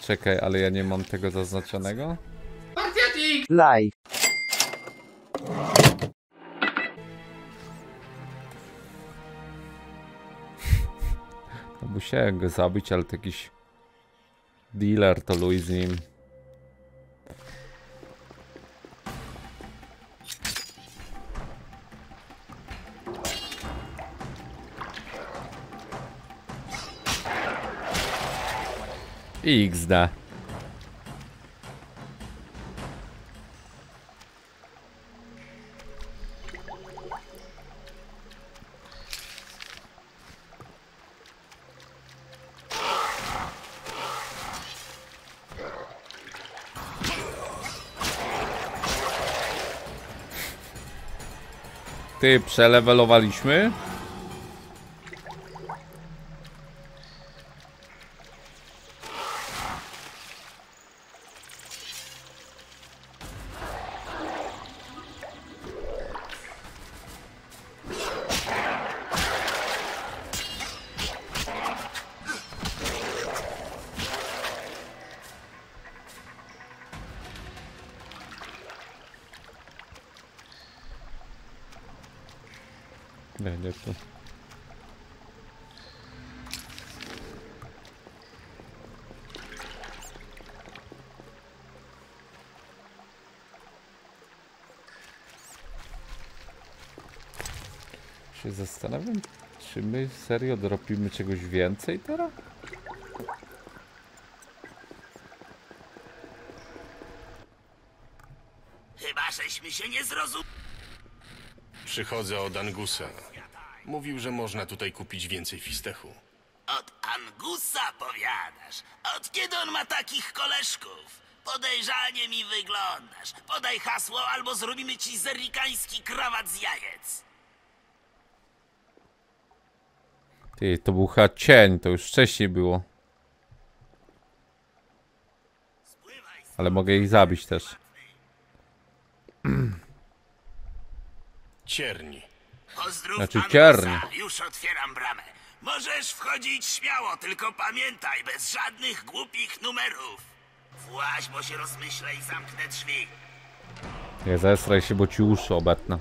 Czekaj, ale ja nie mam tego zaznaczonego. Live. No, musiałem go zabić, ale to jakiś dealer to luj z nim. XD. Ty, przelewelowaliśmy? Nie tu. Się zastanawiam, czy my serio dropimy czegoś więcej teraz? Chyba żeśmy się nie zrozumieli. Przychodzę od Angusa. Mówił, że można tutaj kupić więcej fistechu. Od Angusa powiadasz. Od kiedy on ma takich koleżków? Podejrzanie mi wyglądasz. Podaj hasło, albo zrobimy ci zerikański krawat z jajec. Ty, to był chyba cień, to już wcześniej było. Ale mogę ich zabić też. Cierni. Pozdrów Znaczy Angusa. cierń. Już otwieram bramę. Możesz wchodzić śmiało, tylko pamiętaj, bez żadnych głupich numerów. Właź, bo się rozmyślę i zamknę drzwi. Nie zestraj się, bo ci uszy obetnę.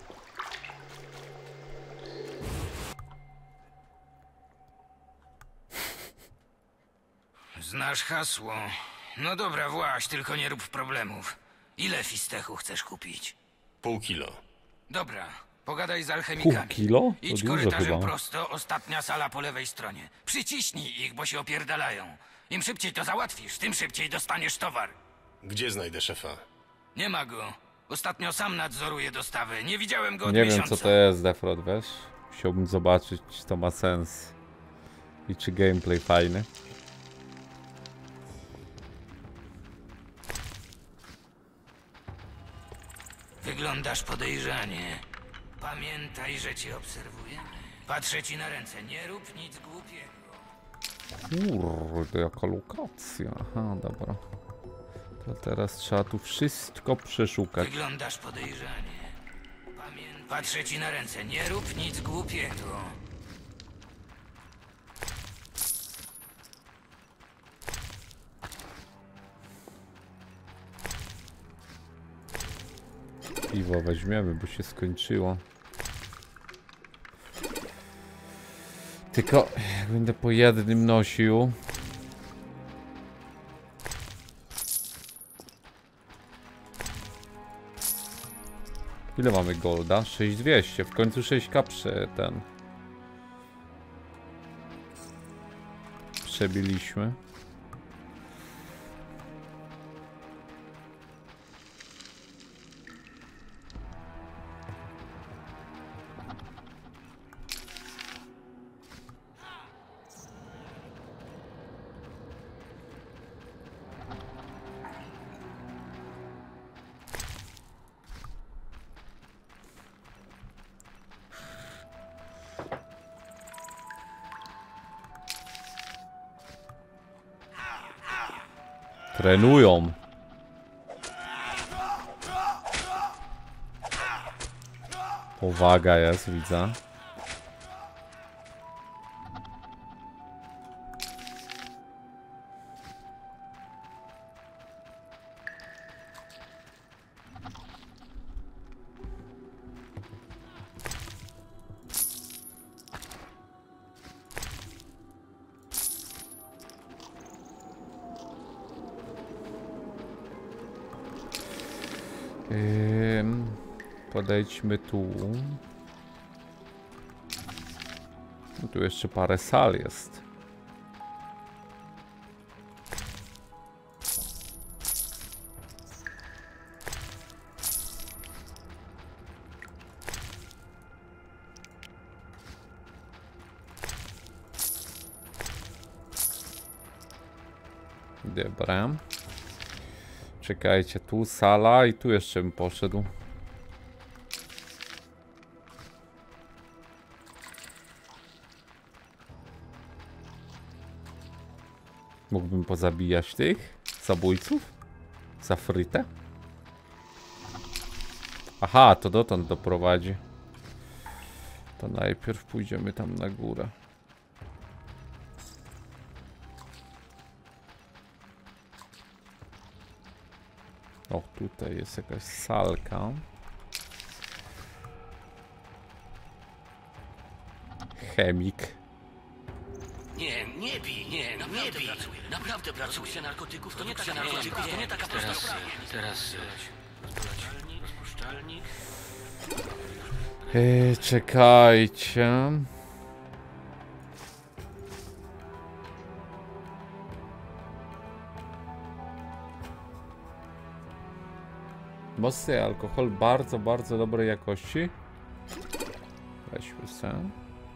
Znasz hasło. No dobra, właź, tylko nie rób problemów. Ile fistechu chcesz kupić? Pół kilo. Dobra, pogadaj z Pół alchemikami. kilo? To Idź dużo korytarzem chyba. prosto, ostatnia sala po lewej stronie. Przyciśnij ich, bo się opierdalają. Im szybciej to załatwisz, tym szybciej dostaniesz towar. Gdzie znajdę szefa? Nie ma go. Ostatnio sam nadzoruję dostawy. Nie widziałem go od Nie wiem miesiąca. co to jest, Defrod, wiesz? Chciałbym zobaczyć, czy to ma sens. I czy gameplay fajny. Wyglądasz podejrzanie. Pamiętaj, że cię obserwujemy. Patrzę ci na ręce. Nie rób nic głupiego. Kurde, jaka lokacja. Aha, dobra. To teraz trzeba tu wszystko przeszukać. Wyglądasz podejrzanie. Patrzę ci na ręce. Nie rób nic głupiego. Piwo weźmiemy, bo się skończyło. Tylko jak będę po jednym nosił. Ile mamy golda? 6200. W końcu 6k przebiliśmy. Trenują. Powaga jest, widzę. Podejdźmy tu. No tu jeszcze parę sal jest. Dobra. Czekajcie, tu sala i tu jeszcze bym poszedł. Mógłbym pozabijać tych zabójców? Za frytę? Aha, to dotąd doprowadzi. To najpierw pójdziemy tam na górę. O, tutaj jest jakaś salka. Chemik. Nie bij, nie bij. Naprawdę pracuje narkotyków, to nie taka narkotyków, to nie taka prosta sprawa. Teraz... Rozpuszczalnik. Czekajcie. Mocny alkohol bardzo, bardzo dobrej jakości. Weźmy se.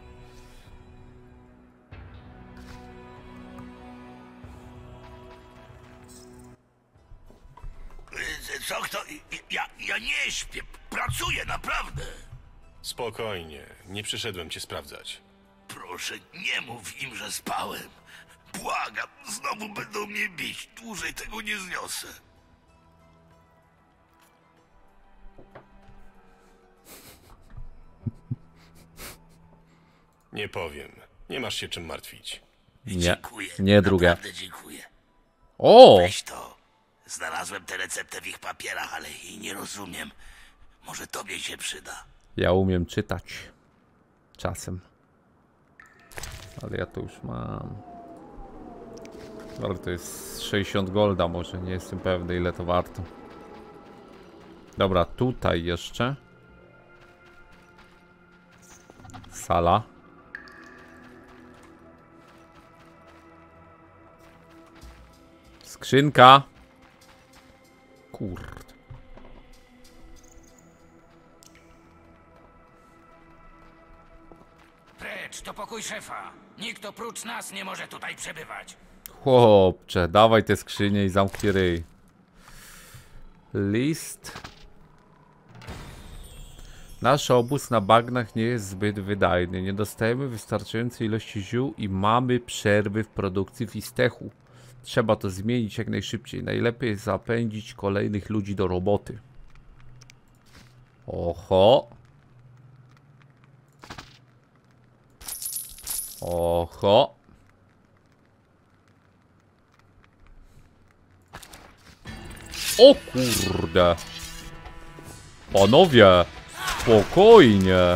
Co kto? Ja nie śpię, pracuję naprawdę. Spokojnie, nie przyszedłem cię sprawdzać. Proszę, nie mów im, że spałem. Błagam, znowu będą mnie bić, dłużej tego nie zniosę. Nie powiem. Nie masz się czym martwić. Nie, Dziękuję, nie druga. naprawdę dziękuję. O! Weź to. Znalazłem tę receptę w ich papierach, ale jej nie rozumiem. Może tobie się przyda. Ja umiem czytać. Czasem. Ale ja to już mam. Ale to jest 60 golda może. Nie jestem pewny ile to warto. Dobra, tutaj jeszcze. Sala. Skrzynka. Kurde. Precz, to pokój szefa. Nikt oprócz nas nie może tutaj przebywać. Chłopcze, dawaj te skrzynie i zamknij ryj. List. Nasz obóz na bagnach nie jest zbyt wydajny. Nie dostajemy wystarczającej ilości ziół i mamy przerwy w produkcji fistechu. Trzeba to zmienić jak najszybciej. Najlepiej jest zapędzić kolejnych ludzi do roboty. Oho. Oho. O kurde. Panowie, spokojnie.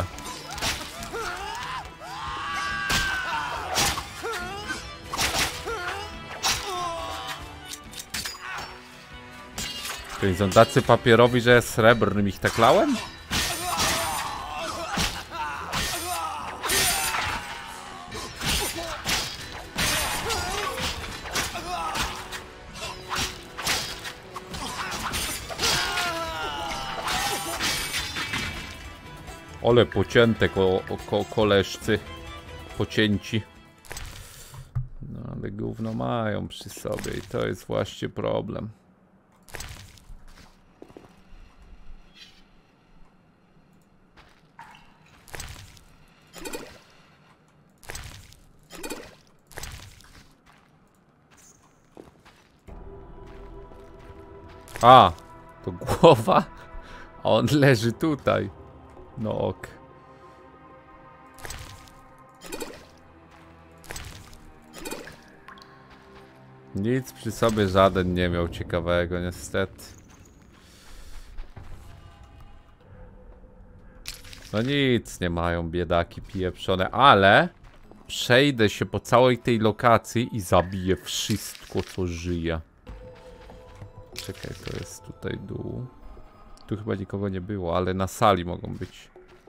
Czyli są tacy papierowi, że srebrnym ich taklałem? Ole pocięte koleżcy. Pocięci. No ale gówno mają przy sobie i to jest właśnie problem. A, to głowa, a on leży tutaj. No ok. Nic przy sobie żaden nie miał ciekawego, niestety. No nic nie mają biedaki pieprzone, ale przejdę się po całej tej lokacji i zabiję wszystko, co żyje. Czekaj, to jest tutaj dół. Tu chyba nikogo nie było, ale na sali mogą być.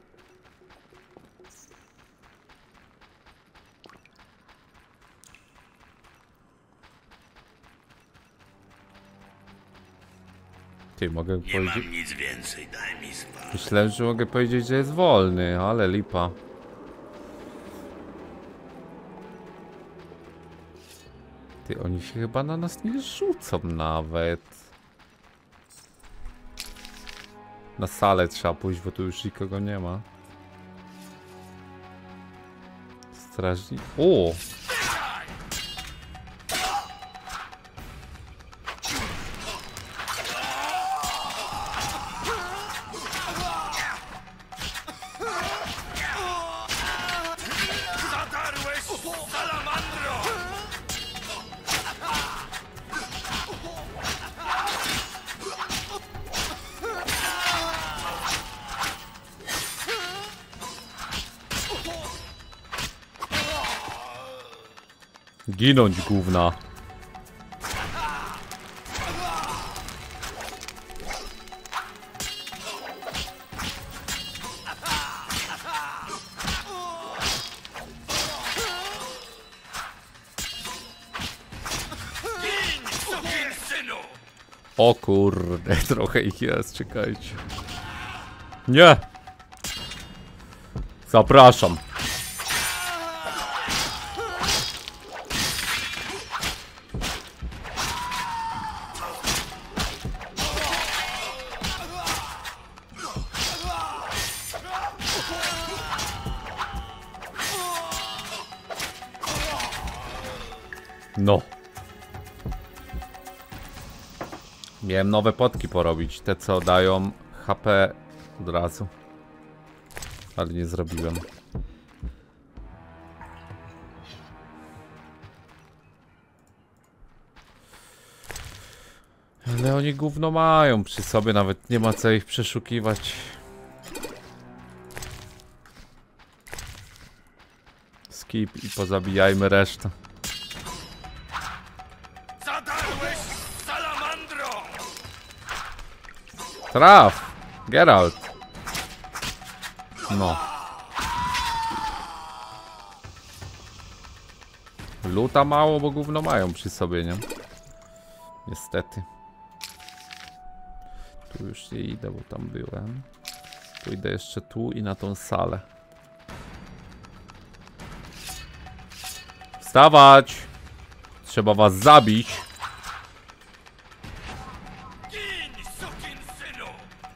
Ty, mogę Nie powiedzieć... mam nic więcej, daj mi spać. Myślałem, że mogę powiedzieć, że jest wolny, ale lipa. Ty, oni się chyba na nas nie rzucą nawet. Na salę trzeba pójść, bo tu już nikogo nie ma. Strażnik... O! Zadarłeś, salamandro! Ginąć, gówna. Gin, sukinsynu! O kurde, trochę ich jest, czekajcie. Nie! Zapraszam. No. Miałem nowe potki porobić, te co dają HP od razu. Ale nie zrobiłem. Ale oni gówno mają przy sobie, nawet nie ma co ich przeszukiwać. Skip i pozabijajmy resztę. Zadarłeś, salamandro! Traf! Geralt! No. Luta mało, bo gówno mają przy sobie, nie? Niestety. Tu już nie idę, bo tam byłem. Pójdę jeszcze tu i na tą salę. Wstawać! Trzeba was zabić. Gin, sukinsynu!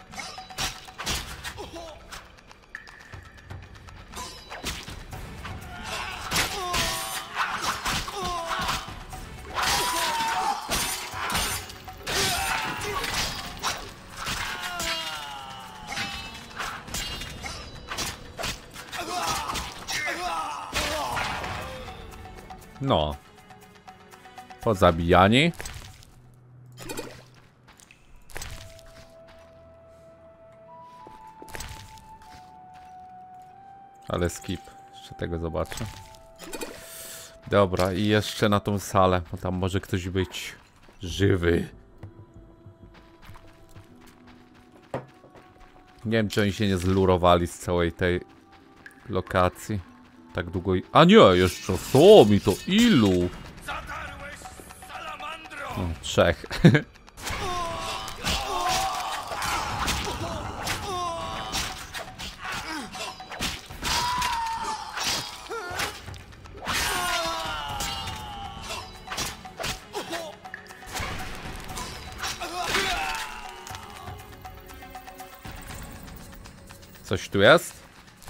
No. Pozabijani. Ale skip. Jeszcze tego zobaczę. Dobra, i jeszcze na tą salę, bo tam może ktoś być żywy. Nie wiem, czy oni się nie zlurowali z całej tej lokacji. Tak długo i... A nie, jeszcze są mi to ilu? Zadarłeś, salamandro! Trzech. Coś tu jest?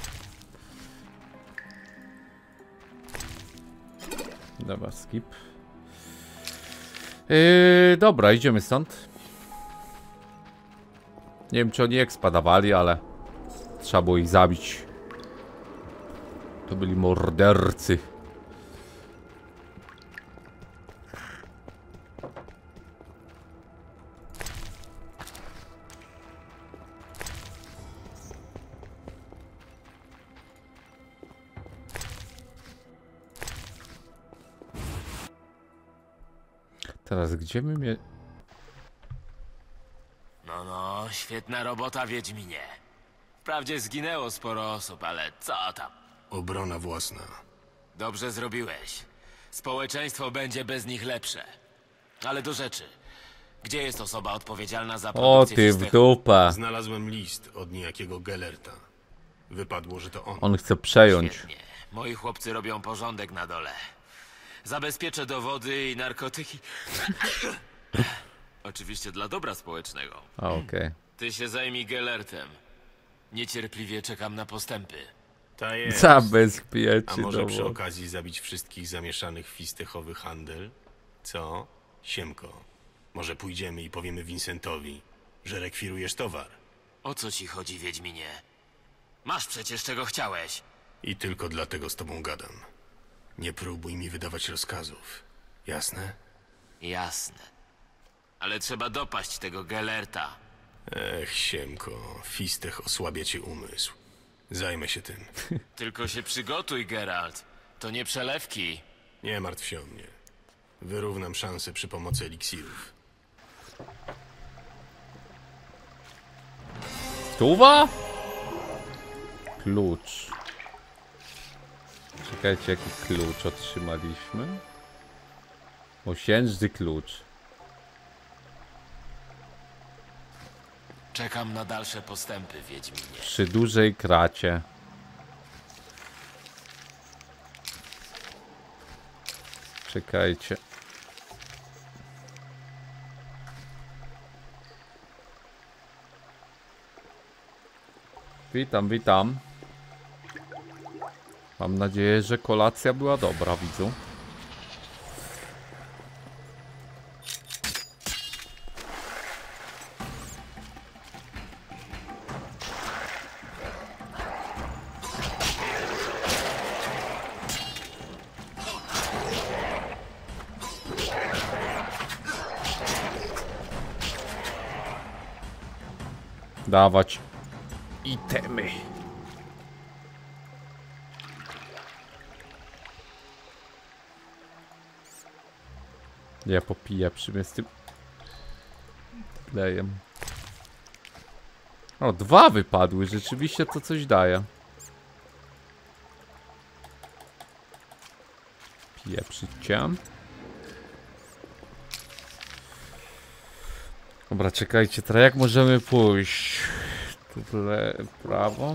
Dobra, skip. Dobra, idziemy stąd. Nie wiem, czy oni expa dawali, ale trzeba było ich zabić. To byli mordercy. Teraz gdzie my mnie... No, świetna robota, Wiedźminie. Wprawdzie zginęło sporo osób, ale co tam? Obrona własna. Dobrze zrobiłeś. Społeczeństwo będzie bez nich lepsze. Ale do rzeczy. Gdzie jest osoba odpowiedzialna za O produkcję ty w fistechu? dupę. Znalazłem list od niejakiego Gellerta. Wypadło, że to on. On chce przejąć. Świetnie. Moi chłopcy robią porządek na dole. Zabezpieczę dowody i narkotyki. Oczywiście dla dobra społecznego. A okej. Ty się zajmij Gellertem. Niecierpliwie czekam na postępy. Ta jest. A Zabezpieczy może przy dowód. okazji zabić wszystkich zamieszanych w fistechowy handel? Co? Siemko. Może pójdziemy i powiemy Vincentowi, że rekwirujesz towar. O co ci chodzi, Wiedźminie? Masz przecież czego chciałeś. I tylko dlatego z tobą gadam. Nie próbuj mi wydawać rozkazów. Jasne? Jasne. Ale trzeba dopaść tego Gellerta. Ech, Siemko. Fistech osłabia ci umysł. Zajmę się tym. Tylko się przygotuj, Geralt. To nie przelewki. Nie martw się o mnie. Wyrównam szanse przy pomocy eliksirów. Tuwa? Klucz. Czekajcie, jaki klucz otrzymaliśmy? Osiężny klucz. Czekam na dalsze postępy, Wiedźminie. Przy dużej kracie. Czekajcie. Witam, witam. Mam nadzieję, że kolacja była dobra, widzu. Dawać itemy. Ja popiję przy z tym klejem. O, 2 wypadły. Rzeczywiście to coś daje. Pieprzycie. Dobra, czekajcie, teraz jak możemy pójść? Tu w prawo.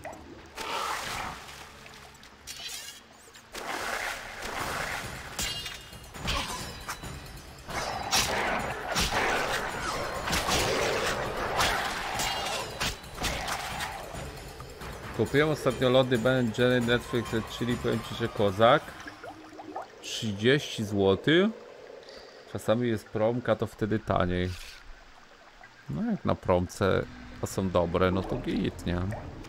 Kupiłem ostatnio lody Ben Jerry Netflix, czyli powiem ci, że kozak. 30 zł. Czasami jest promka, to wtedy taniej. No jak na promce to są dobre, no to git, nie?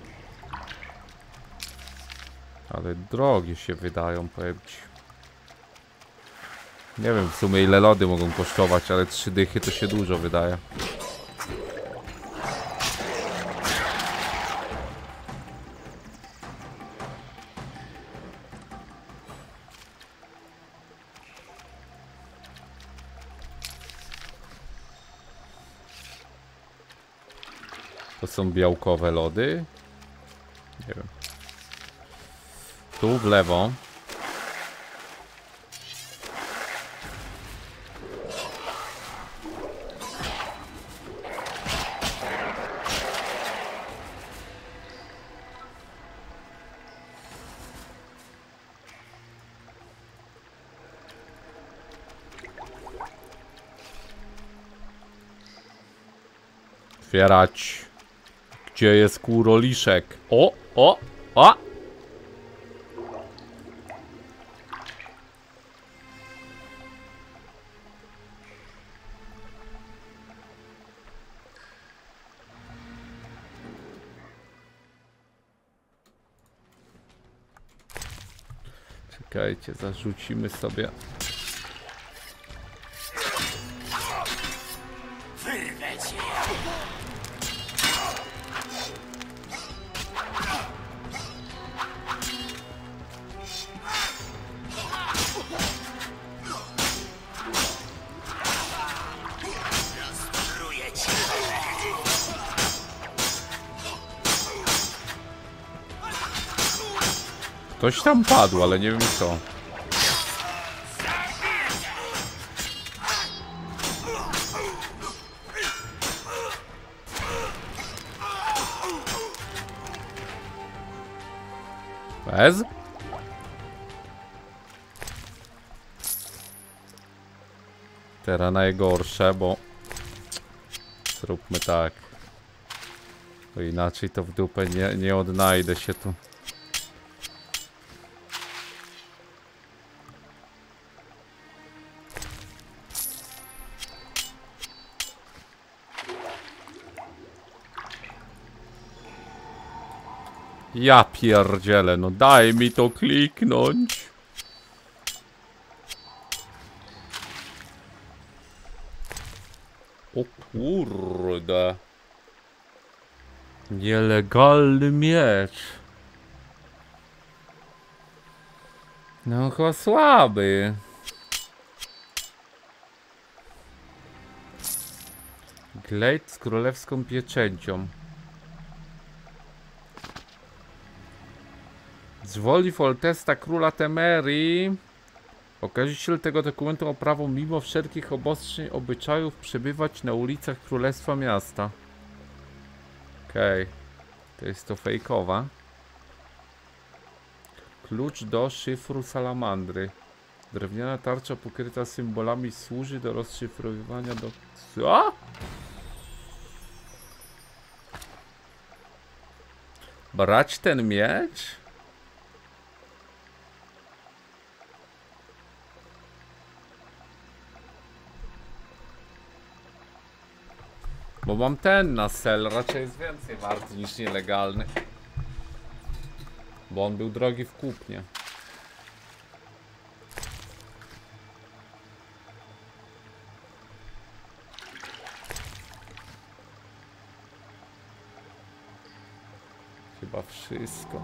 Ale drogie się wydają, powiem ci. Nie wiem w sumie ile lody mogą kosztować, ale 3 dychy to się dużo wydaje. To są białkowe lody. Nie wiem. Tu w lewo. Otwierać. Gdzie jest kuroliszek? O, o, a! Czekajcie, zarzucimy sobie. Wyrwę cię! Rozpruję cię! Coś tam padło, ale nie wiem co. Bez? Teraz najgorsze, bo zróbmy tak. Bo inaczej to w dupę nie odnajdę się tu. Ja pierdzielę, no daj mi to kliknąć. O kurde. Nielegalny miecz. No chyba słaby. Glade z królewską pieczęcią. Z woli Foltesta króla Temerii okaziciel tego dokumentu ma prawo mimo wszelkich obostrzeń obyczajów przebywać na ulicach Królestwa Miasta. Okej. To jest to fejkowa. Klucz do szyfru salamandry. Drewniana tarcza pokryta symbolami służy do rozszyfrowywania do... Co? Brać ten miecz? Bo mam ten na sel, raczej jest więcej warty niż nielegalny. Bo on był drogi w kupnie. Chyba wszystko.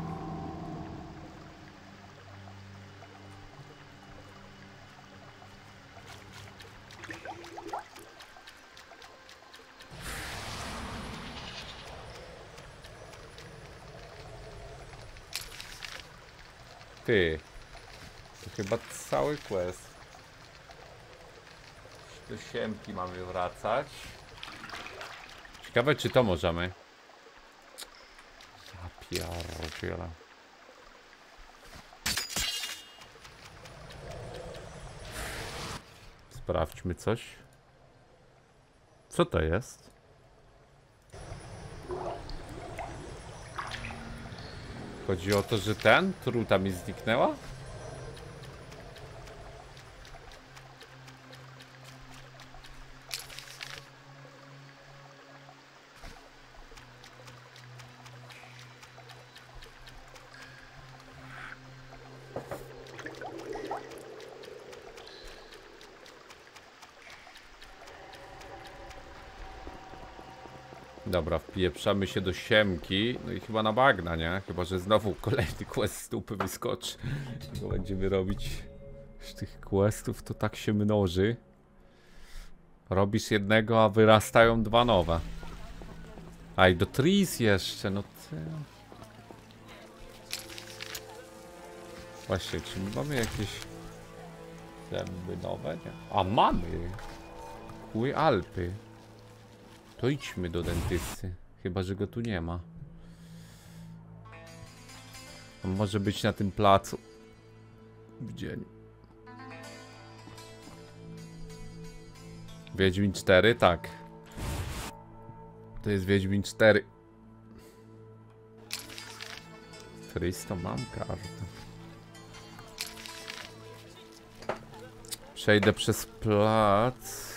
Ty. To chyba cały quest. Do siemki mamy wracać. Ciekawe czy to możemy. Ja pierdzielę. Sprawdźmy coś. Co to jest? Chodzi o to, że truta mi zniknęła? Dobra, wpieprzamy się do siemki. No i chyba na bagna, nie? Chyba, że znowu kolejny quest z dupy wyskoczy. Bo będziemy robić z tych questów, to tak się mnoży. Robisz jednego, a wyrastają dwa nowe. A i do Tris jeszcze, no ty... Właśnie, czy my mamy jakieś zęby nowe, nie? A mamy! Kły Alpy. To idźmy do dentysty. Chyba, że go tu nie ma. On może być na tym placu. W dzień. Wiedźmin 4? Tak. To jest Wiedźmin 4. Tris to mam kartę. Przejdę przez plac.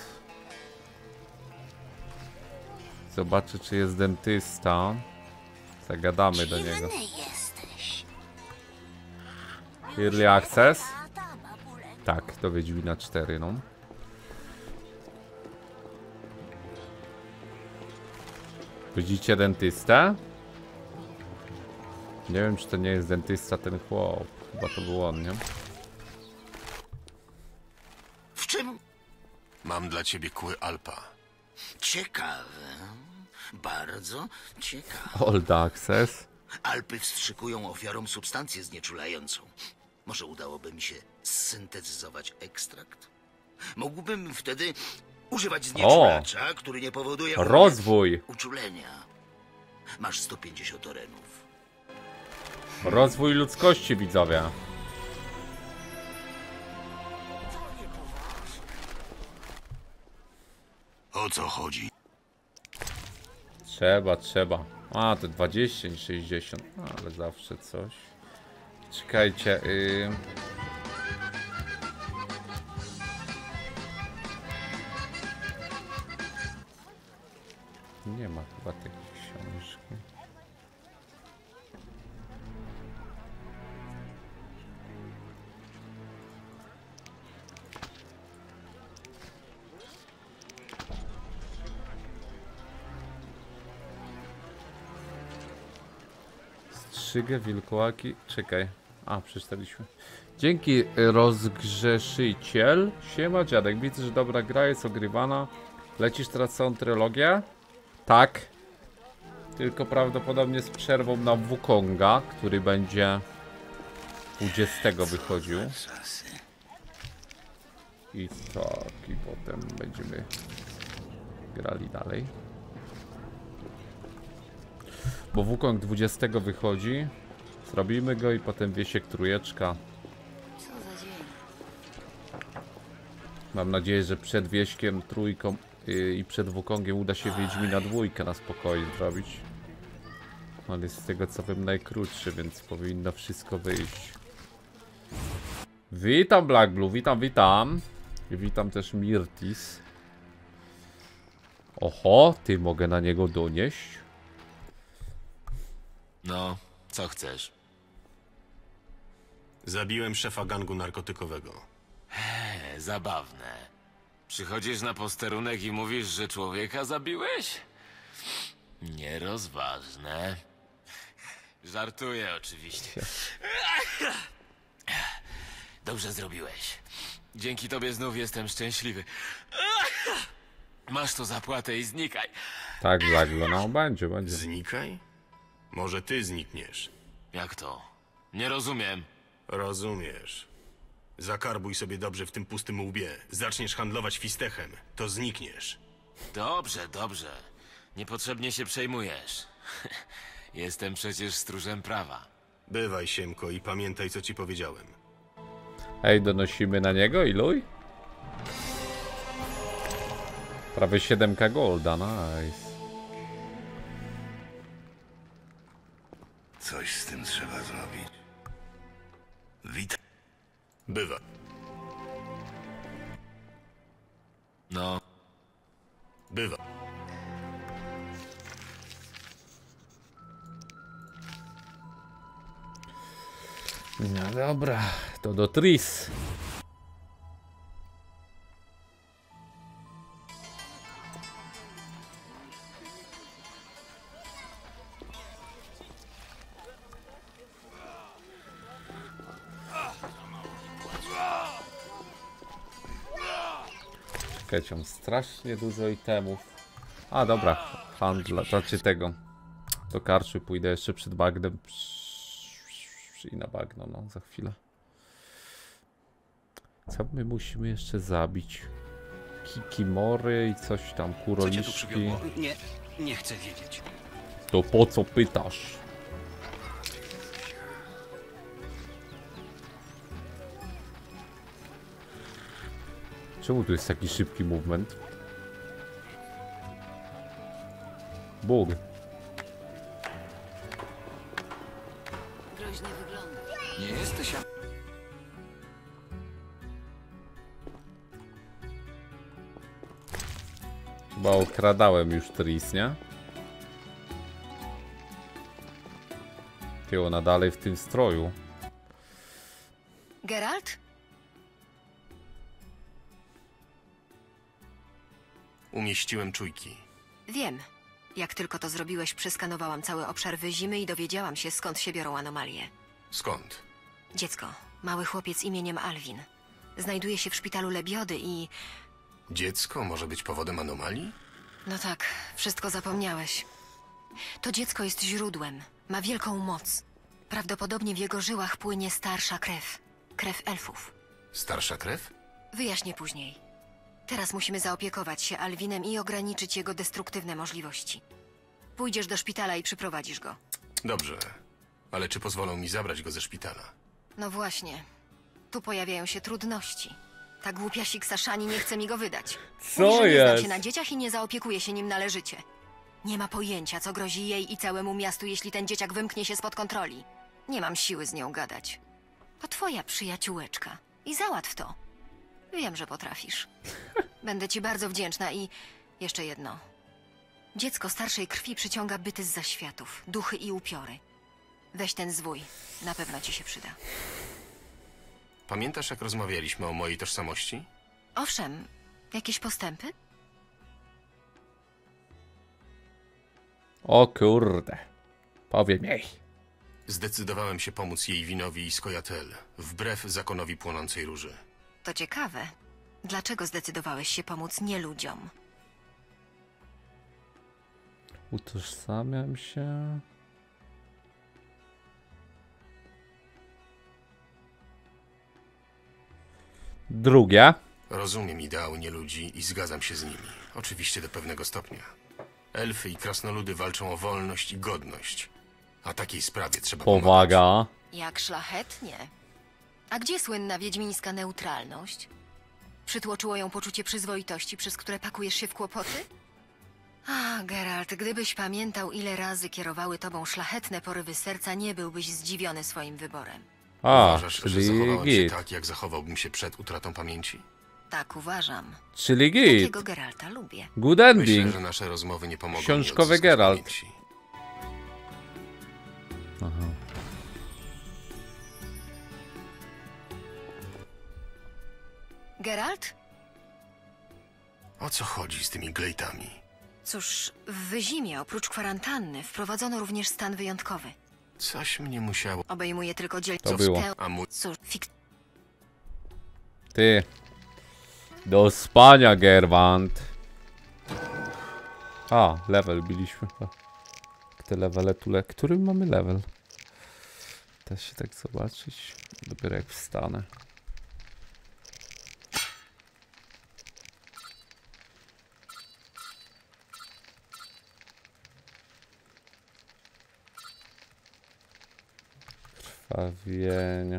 Zobaczę, czy jest dentysta. Zagadamy do niego. Early access? Tak, do Wiedźmina 4, no. Widzicie dentystę? Nie wiem, czy to nie jest dentysta ten chłop. Chyba to był on, nie? W czym? Mam dla ciebie kły Alpa. Ciekawe. Bardzo ciekawe. Old access. Alpy wstrzykują ofiarom substancję znieczulającą. Może udałoby mi się syntetyzować ekstrakt? Mógłbym wtedy używać znieczulacza, który nie powoduje Rozwój. uczulenia. Masz 150 orenów. Rozwój ludzkości, widzowie. O co chodzi? Trzeba. A, to 20, nie 60. Ale zawsze coś. Czekajcie. Nie ma chyba tej książki. Strzygę, wilkołaki. Czekaj. A, przeczytaliśmy. Dzięki, rozgrzeszyciel. Siema, dziadek. Widzę, że dobra gra jest ogrywana. Lecisz teraz całą trylogię? Tak. Tylko prawdopodobnie z przerwą na Wukonga, który będzie 20 wychodził. I tak, i potem będziemy grali dalej. Bo Wukong 20 wychodzi. Zrobimy go i potem Wiesiek Trójeczka. Mam nadzieję, że przed Wieśkiem Trójką i przed Wukongiem uda się Wiedźmina dwójkę na spokojnie zrobić. On jest z tego co wiem najkrótszy, więc powinno wszystko wyjść. Witam Black Blue, witam. I witam też Mirtis. Oho, ty mogę na niego donieść. No, co chcesz? Zabiłem szefa gangu narkotykowego. Zabawne. Przychodzisz na posterunek i mówisz, że człowieka zabiłeś? Nierozważne. Żartuję oczywiście. Dobrze zrobiłeś. Dzięki tobie znów jestem szczęśliwy. Masz tu zapłatę i znikaj. Tak, Black Blue, no będzie. Znikaj? Może ty znikniesz. Jak to? Nie rozumiem. Rozumiesz. Zakarbuj sobie dobrze w tym pustym łbie. Zaczniesz handlować fistechem, to znikniesz. Dobrze. Niepotrzebnie się przejmujesz. Jestem przecież stróżem prawa. Bywaj, Siemko, i pamiętaj, co ci powiedziałem. Ej, donosimy na niego, iluj? Prawie 7k golda, nice. Coś z tym trzeba zrobić. Witaj. Bywa. No, Bywa. No dobra, to do Tris. Czekajcie, mam strasznie dużo itemów. A dobra, handla, znaczy tego. Do karczy pójdę jeszcze przed bagnem. I na bagno, no, za chwilę. Co my musimy jeszcze zabić? Kikimory i coś tam, kuroliszki. Nie chcę wiedzieć. To po co pytasz? Czemu tu jest taki szybki movement? Bóg. Groźnie wygląda. Nie jesteś... Chyba okradałem już Tris, nie? Ty, ona dalej w tym stroju. Geralt? Umieściłem czujki. Wiem. Jak tylko to zrobiłeś, przeskanowałam cały obszar Wyzimy i dowiedziałam się, skąd się biorą anomalie. Skąd? Dziecko, mały chłopiec imieniem Alvin. Znajduje się w szpitalu Lebiody i... Dziecko może być powodem anomalii? No tak, wszystko zapomniałeś. To dziecko jest źródłem. Ma wielką moc. Prawdopodobnie w jego żyłach płynie starsza krew. Krew elfów. Starsza krew? Wyjaśnię później. Teraz musimy zaopiekować się Alwinem i ograniczyć jego destruktywne możliwości. Pójdziesz do szpitala i przyprowadzisz go. Dobrze. Ale czy pozwolą mi zabrać go ze szpitala? No właśnie. Tu pojawiają się trudności. Ta głupia Siksaszani nie chce mi go wydać. Mówi, Co że nie znam jest? się na dzieciach i nie zaopiekuje się nim należycie. Nie ma pojęcia, co grozi jej i całemu miastu, jeśli ten dzieciak wymknie się spod kontroli. Nie mam siły z nią gadać. To twoja przyjaciółeczka. I załatw to. Wiem, że potrafisz. Będę ci bardzo wdzięczna i... jeszcze jedno. Dziecko starszej krwi przyciąga byty z zaświatów, duchy i upiory. Weź ten zwój. Na pewno ci się przyda. Pamiętasz, jak rozmawialiśmy o mojej tożsamości? Owszem, jakieś postępy? O kurde. Powiem jej. Zdecydowałem się pomóc jej winowi i Skojatel, wbrew zakonowi Płonącej Róży. To ciekawe. Dlaczego zdecydowałeś się pomóc nie ludziom? Utożsamiam się. Drugie. Rozumiem ideały nieludzi i zgadzam się z nimi. Oczywiście do pewnego stopnia. Elfy i krasnoludy walczą o wolność i godność. A takiej sprawie trzeba pomagać. Powaga. Jak szlachetnie. A gdzie słynna wiedźmińska neutralność? Przytłoczyło ją poczucie przyzwoitości, przez które pakujesz się w kłopoty? A, Geralt, gdybyś pamiętał, ile razy kierowały tobą szlachetne porywy serca, nie byłbyś zdziwiony swoim wyborem. A, Uważasz, że czyli zachowałem się git. tak, jak zachowałbym się przed utratą pamięci? Tak uważam. Czyli git. Takiego Geralta lubię. Good Myślę, ending. że nasze rozmowy nie pomogą Książkowy mi odzyskać Geralt. pamięci. Aha. Geralt? O co chodzi z tymi glejtami? Cóż, w Wyzimie oprócz kwarantanny wprowadzono również stan wyjątkowy. Coś mnie musiało... Obejmuje tylko To dzielców było. A mój... Cóż, Ty. Do spania, Gerwant. A, level biliśmy. Te levele tu Który mamy level? Da się tak zobaczyć. Dopiero jak wstanę. Krwawienie.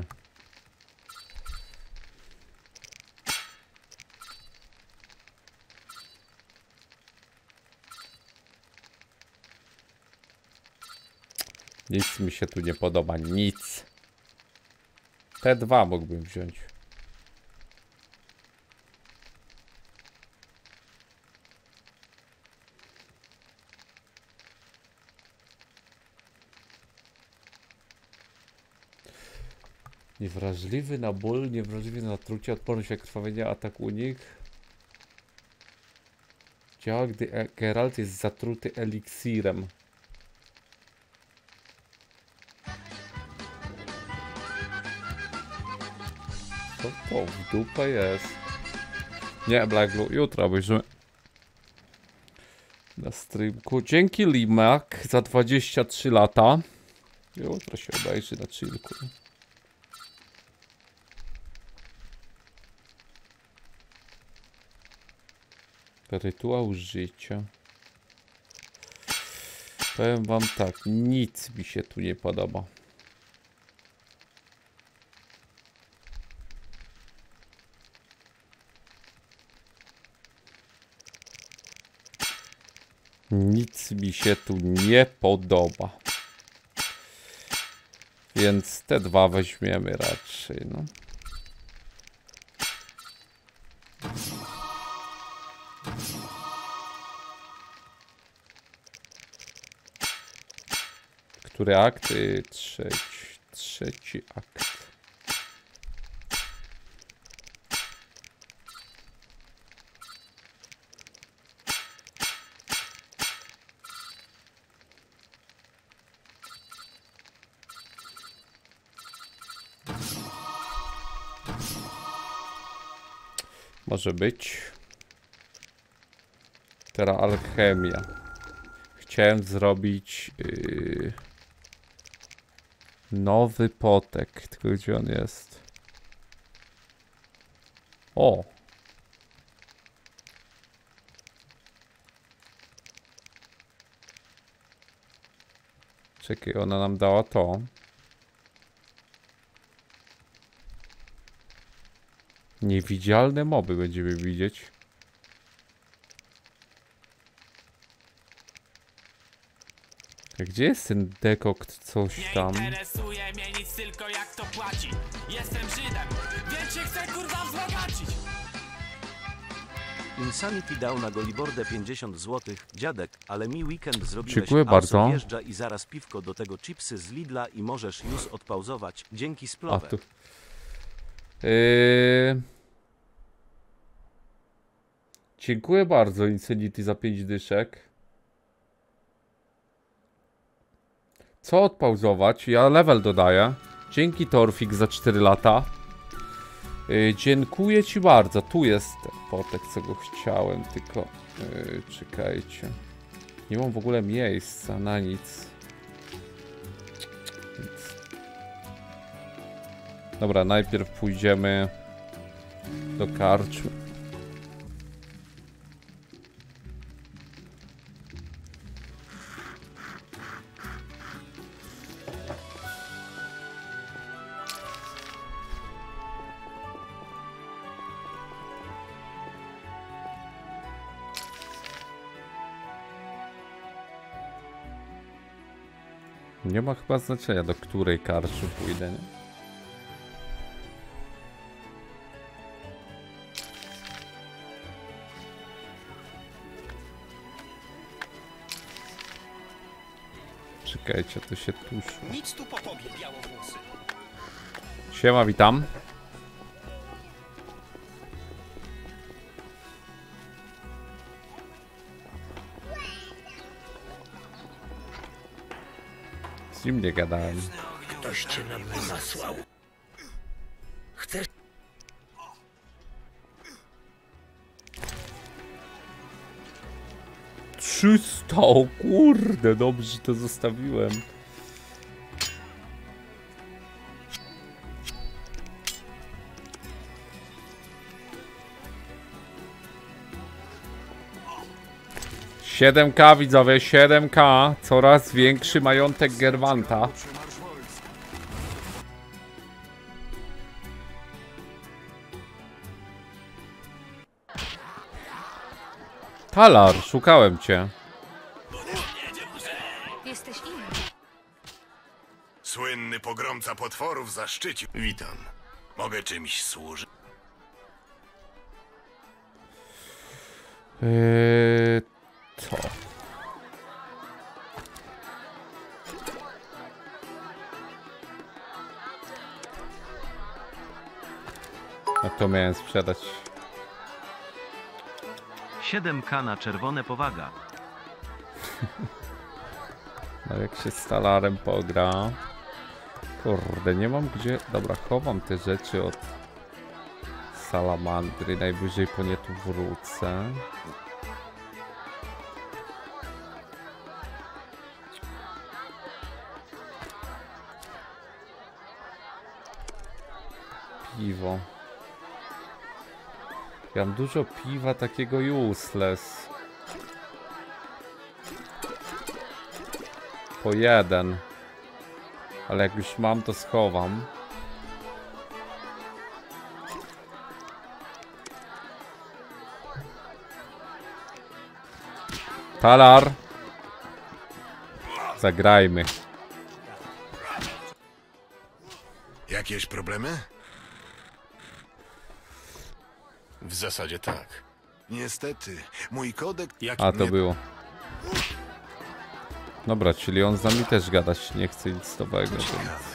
Nic mi się tu nie podoba, nic. Te dwa mógłbym wziąć. Niewrażliwy na ból, niewrażliwy na trucie, odporność na krwawienie, atak unik. Działa, gdy Geralt jest zatruty eliksirem. Co to w dupę jest? Nie, Black Blue, jutro obejrzymy. Na streamku. Dzięki Limak za 23 lata. Jutro się obejrzy na chillku. Rytuał życia. Powiem wam tak, nic mi się tu nie podoba. Nic mi się tu nie podoba. Więc te dwa weźmiemy raczej, no. Który akt? Trzeci akt. Może być. Teraz alchemia. Chciałem zrobić... Nowy potek. Tylko gdzie on jest? O! Czekaj, ona nam dała to. Niewidzialne moby będziemy widzieć. A gdzie jest ten dekokt coś tam? Nie interesuje mnie nic, tylko jak to płaci. Jestem Żydem, więc się chcę kurwa wzbogacić. Insanity dał na Golibordę 50 zł. Dziadek, ale mi weekend zrobiłeś. Dziękuję bardzo. Wjeżdża i zaraz piwko do tego, chipsy z Lidla i możesz już odpauzować. Dzięki A splowę. tu. Dziękuję bardzo Insanity za 5 dyszek. Co odpauzować? Ja level dodaję. Dzięki Torfik za 4 lata. Dziękuję ci bardzo. Tu jest ten potek, co go chciałem, tylko czekajcie. Nie mam w ogóle miejsca na nic. Dobra, najpierw pójdziemy do karczu. Nie ma chyba znaczenia, do której karczy pójdę, nie? Czekajcie, to się tuszło. Nic tu po tobie, białowłosy. Siema, witam. Z nim nie gadałem. Ktoś cię na mnie zasłał. Chcesz? Czysto, o kurde, dobrze, że to zostawiłem. $7K widzowie, 7K, coraz większy majątek Gerwanta. Talar, szukałem cię. Jesteś inny. Słynny pogromca potworów zaszczycił. Witam. Mogę czymś służyć? Co? A to miałem sprzedać. 7K na czerwone powaga. No jak się z talarem pogra. Kurde, nie mam gdzie... Dobra, chowam te rzeczy od salamandry. Najwyżej po nie tu wrócę. Piwo. Ja mam dużo piwa takiego useless. Po jeden. Ale jak już mam, to schowam. Talar. Zagrajmy. Jakieś problemy? W zasadzie tak. Niestety, mój kodek... A, to było. Dobra, czyli on z nami też gadać nie chce nic nowego. Więc...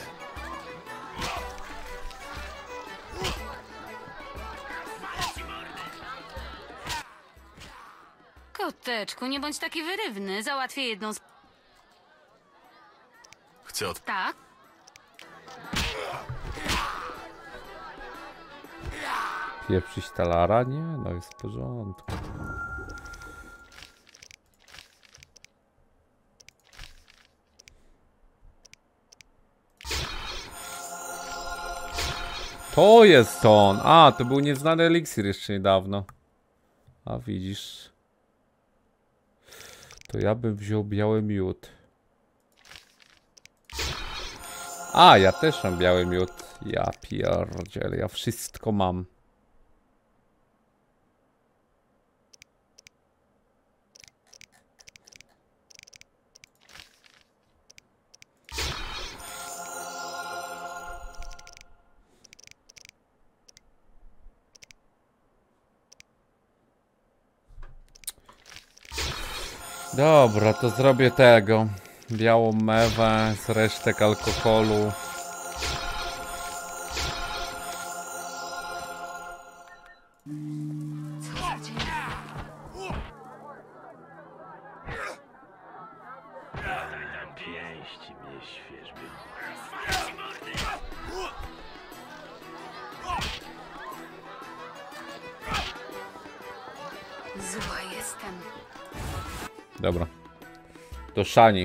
Koteczku, nie bądź taki wyrywny. Załatwię jedną z... Chcę od... Tak? Pieprzyć talara? Nie, no jest w porządku. To jest on. A, to był nieznany eliksir jeszcze niedawno. A widzisz. To ja bym wziął biały miód. A, ja też mam biały miód. Ja pierdzielę, ja wszystko mam. Dobra, to zrobię tego. Białą mewę z resztek alkoholu. Zła jestem. Dobra. To Shani.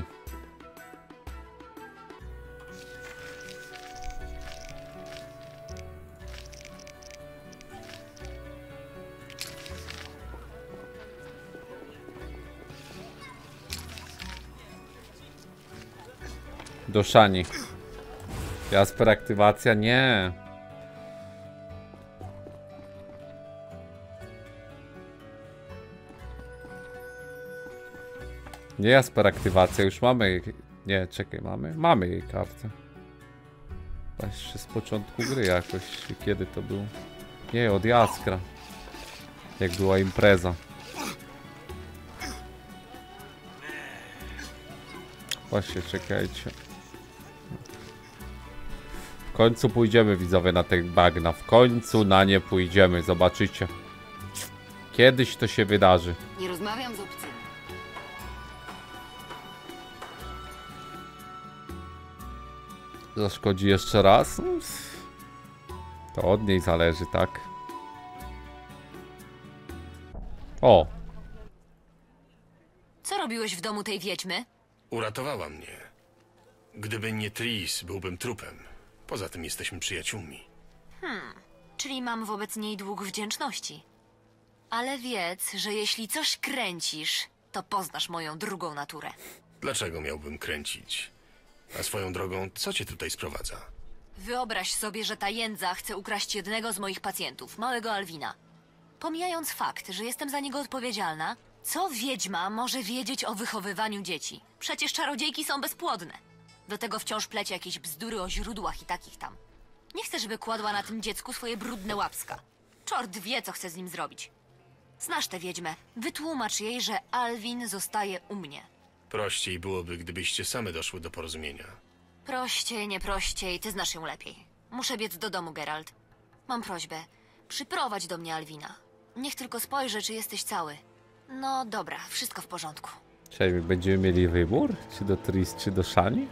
Do Shani. Jasper aktywacja? Nie. Nie Jasper aktywacja, już mamy jej... Nie, czekaj, mamy jej kartę. Jeszcze z początku gry jakoś. Kiedy to było? Nie, od Jaskra. Jak była impreza. Właśnie, czekajcie. W końcu pójdziemy, widzowie, na te bagna. W końcu na nie pójdziemy, zobaczycie. Kiedyś to się wydarzy. Nie rozmawiam z obcymi. Zaszkodzi jeszcze raz? To od niej zależy, tak? O! Co robiłeś w domu tej wiedźmy? Uratowała mnie. Gdyby nie Tris, byłbym trupem. Poza tym jesteśmy przyjaciółmi. Czyli mam wobec niej dług wdzięczności. Ale wiedz, że jeśli coś kręcisz, to poznasz moją drugą naturę. Dlaczego miałbym kręcić? A swoją drogą, co cię tutaj sprowadza? Wyobraź sobie, że ta jędza chce ukraść jednego z moich pacjentów, małego Alwina. Pomijając fakt, że jestem za niego odpowiedzialna, co wiedźma może wiedzieć o wychowywaniu dzieci? Przecież czarodziejki są bezpłodne. Do tego wciąż plecie jakieś bzdury o źródłach i takich tam. Nie chcę, żeby kładła na tym dziecku swoje brudne łapska. Czort wie, co chce z nim zrobić. Znasz tę wiedźmę. Wytłumacz jej, że Alwin zostaje u mnie. Prościej byłoby, gdybyście same doszły do porozumienia. Prościej, nie prościej, ty znasz ją lepiej. Muszę biec do domu, Geralt. Mam prośbę. Przyprowadź do mnie Alwina. Niech tylko spojrzy, czy jesteś cały. No dobra, wszystko w porządku. Czyli będziemy mieli wybór? Czy do Tris, czy do Shani?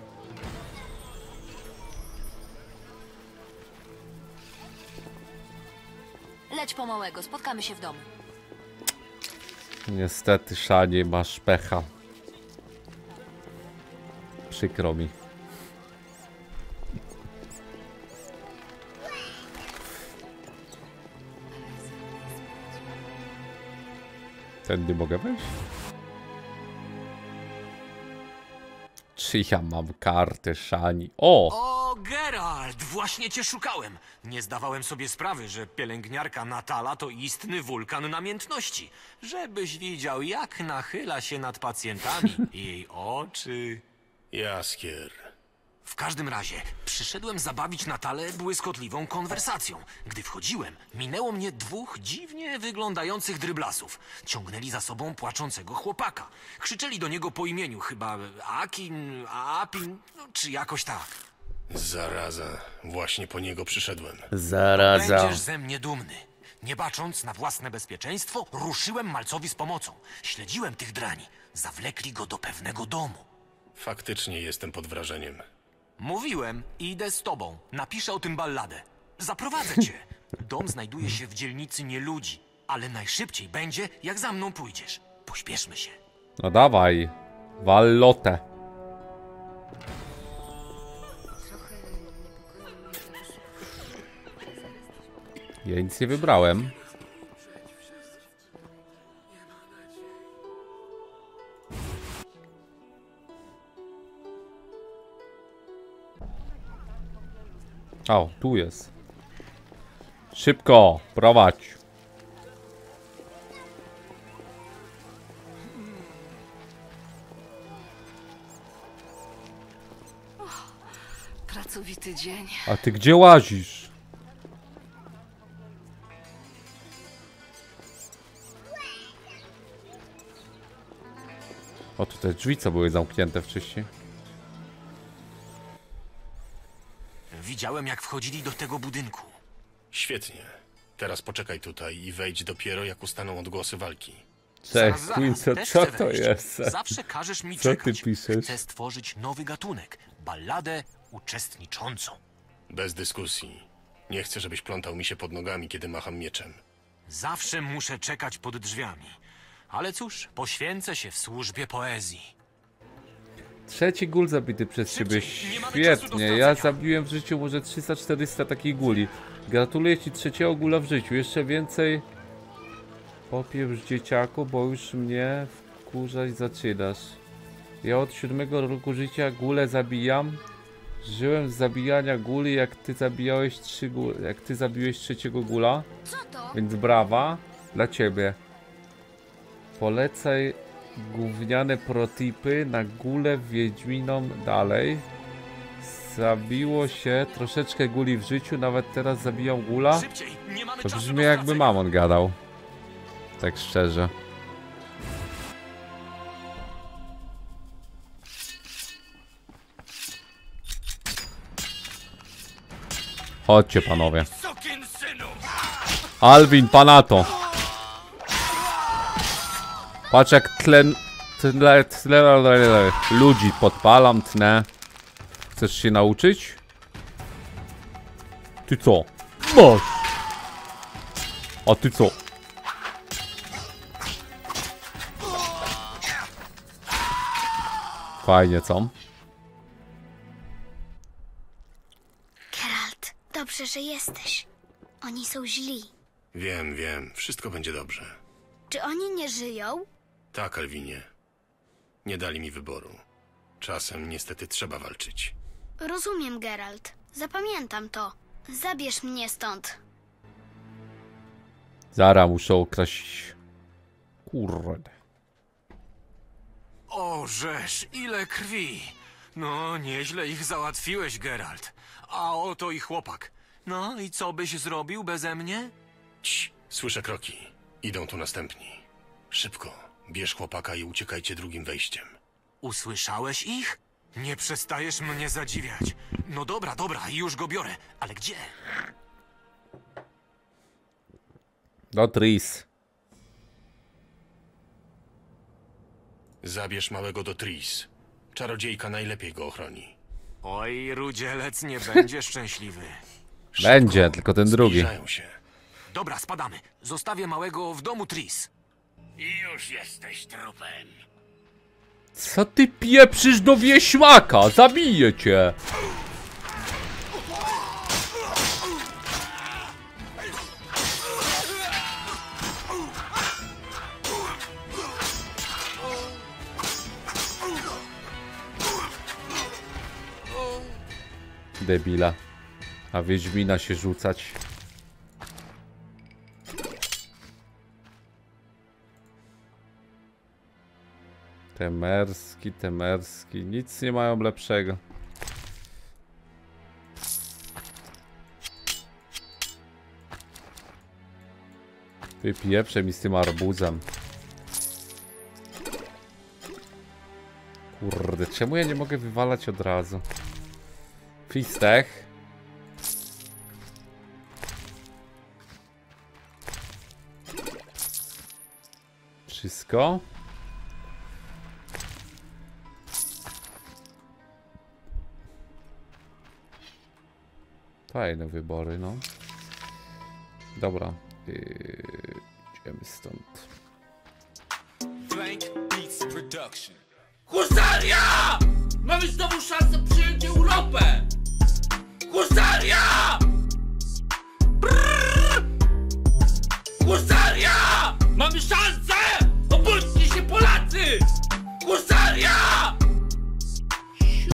Leć po małego, spotkamy się w domu. Niestety, Shani, masz pecha. Przykro mi. Tędy mogę wejść? Czy ja mam kartę Shani? O! O, Geralt, właśnie cię szukałem. Nie zdawałem sobie sprawy, że pielęgniarka Natala to istny wulkan namiętności. Żebyś widział, jak nachyla się nad pacjentami. Jej oczy... Jaskier. W każdym razie, przyszedłem zabawić Natalę błyskotliwą konwersacją. Gdy wchodziłem, minęło mnie dwóch dziwnie wyglądających dryblasów. Ciągnęli za sobą płaczącego chłopaka. Krzyczeli do niego po imieniu, chyba Akin, Apin, czy jakoś tak. Zaraza. Właśnie po niego przyszedłem. Zaraza. Będziesz ze mnie dumny. Nie bacząc na własne bezpieczeństwo, ruszyłem Malcowi z pomocą. Śledziłem tych drani. Zawlekli go do pewnego domu. Faktycznie jestem pod wrażeniem. Mówiłem, idę z tobą. Napiszę o tym balladę. Zaprowadzę cię. Dom znajduje się w dzielnicy Nieludzi, ale najszybciej będzie, jak za mną pójdziesz. Pośpieszmy się. No dawaj. Wallotę. Ja nic nie wybrałem. O, tu jest. Szybko, prowadź. Pracowity dzień. A ty gdzie łazisz? O, tutaj drzwi co były zamknięte wcześniej. Widziałem, jak wchodzili do tego budynku. Świetnie. Teraz poczekaj tutaj i wejdź dopiero, jak ustaną odgłosy walki. Cześć, Quince, też co chcę to wejść. jest? Zawsze każesz mi Co ty czekać. piszesz? Chcę stworzyć nowy gatunek. Balladę uczestniczącą. Bez dyskusji. Nie chcę, żebyś plątał mi się pod nogami, kiedy macham mieczem. Zawsze muszę czekać pod drzwiami. Ale cóż, poświęcę się w służbie poezji. Trzeci gul zabity przez ciebie. Szybciej, nie mamy czasu do Świetnie. Ja zabiłem w życiu może 300-400 takich guli. Gratuluję ci trzeciego gula w życiu. Jeszcze więcej popieprz dzieciaku, bo już mnie wkurzać zaczynasz. Ja od 7 roku życia gule zabijam. Żyłem z zabijania guli, jak ty zabijałeś jak ty zabiłeś trzeciego gula. Co to? Więc brawa dla ciebie. Polecaj gówniane protipy na gulę wiedźminom dalej. Zabiło się troszeczkę guli w życiu, nawet teraz zabijam gula. Szybciej, nie mamy To czasu brzmi do jakby stracenia. mamon gadał. Tak szczerze. Chodźcie panowie. Alvin, panato. Patrz jak ludzi podpalam, tnę. Chcesz się nauczyć? Ty co? Masz! A ty co? Fajnie, co? Geralt, dobrze, że jesteś. Oni są źli. Wiem, wiem. Wszystko będzie dobrze. Czy oni nie żyją? Tak, Alwinie. Nie dali mi wyboru. Czasem niestety trzeba walczyć. Rozumiem, Geralt. Zapamiętam to. Zabierz mnie stąd. Zara muszę okraść. Kurde. O, żeż, ile krwi! No, nieźle ich załatwiłeś, Geralt. A oto i chłopak. No i co byś zrobił beze mnie? Cii, słyszę kroki. Idą tu następni. Szybko, bierz chłopaka i uciekajcie drugim wejściem. Usłyszałeś ich? Nie przestajesz mnie zadziwiać. No dobra, dobra, już go biorę. Ale gdzie? Do Tris. Zabierz małego do Tris. Czarodziejka najlepiej go ochroni. Oj, rudzielec nie będzie szczęśliwy. Szybko, Będzie, tylko ten drugi. zbliżają się. Dobra, spadamy. Zostawię małego w domu Tris. I już jesteś trupem. Co ty pieprzysz do wieśmaka? Zabiję cię! Debila. A wiedźmina się rzucać. Temerski. Nic nie mają lepszego. Wypieprzę mi z tym arbuzem. Kurde, czemu ja nie mogę wywalać od razu? Fistech. Wszystko. Fajne wybory, no. Dobra. Idziemy stąd. Husaria! Mamy znowu szansę przyjąć Europę! Husaria!